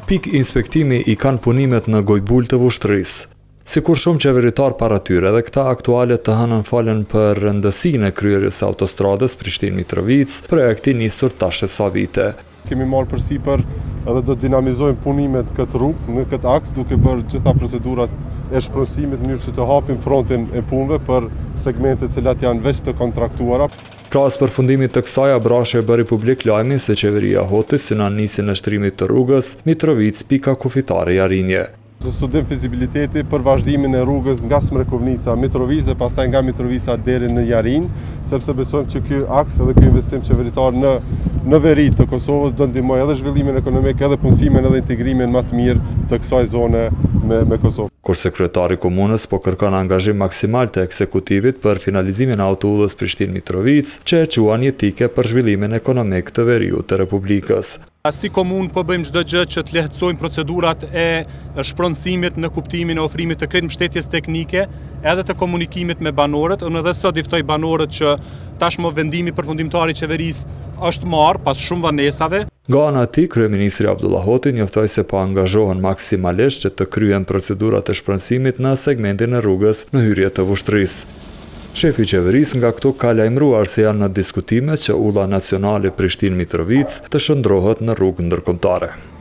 Pik inspektimi i kanë punimet në Gojbul të Vushtrisë. Si kur shumë qeveritar para tyre dhe këta aktuale të hënën falen për rëndësinë e kryerjes së autostradës Prishtinë-Mitrovic, projekti nisur tash e sa vite. Kemi marrë përsipër edhe do të dinamizojmë punimet këtë rrugë, në këtë aks, duke bërë gjitha procedurat e shpronësimit në mënyrë që të hapim frontin e punëve për segmente cilat janë veç të kontraktuara. Krahas përfundimit të kësaj, Abrashi e bëri publik lajmin se qeveria Hotit synon nisjen e shtrimit të rrugës Mitrovic-Kufitare Jarinje. Studim fizibiliteti për vazhdimin e rrugës nga Smrekovnica, Mitrovica, pastaj nga Mitrovica deri në Jarin, sepse besojmë që ky aks edhe ky investim qeveritar në veri të Kosovës do ndihmojë edhe zhvillimin ekonomik, edhe punësimin edhe integrimin më të mirë të kësaj zone me Kosovë. Kurse kryetari i komunës po kërkon angazhim maksimal të ekzekutivit për finalizimin e autoudhës Prishtinë-Mitrovic, që e quan jetike për zhvillimin ekonomik të veriut të Republikës. Si komunë po bëjmë çdo gjë që të lehtësojmë procedurat e shpronësimit në kuptimin e ofrimit të kreditë mbështetjes teknike, edhe të komunikimit me banorët. Unë edhe sot i ftoj banorët që tashmë vendimi përfundimtar i qeverisë është marrë pas shumë vonesave. Nga ana e tij, kryeministri Abdullah Hoti njoftoi se po angazhohen maksimalisht që të kryen procedurat e shpronësimit në segmentin e rrugës në hyrje të Vushtrisë. Shefi i qeverisë nga këtu ka lajmëruar se janë në diskutime që ulla nacionale Prishtinë-Mitrovic të shndrohet në rrugë ndërkombëtare.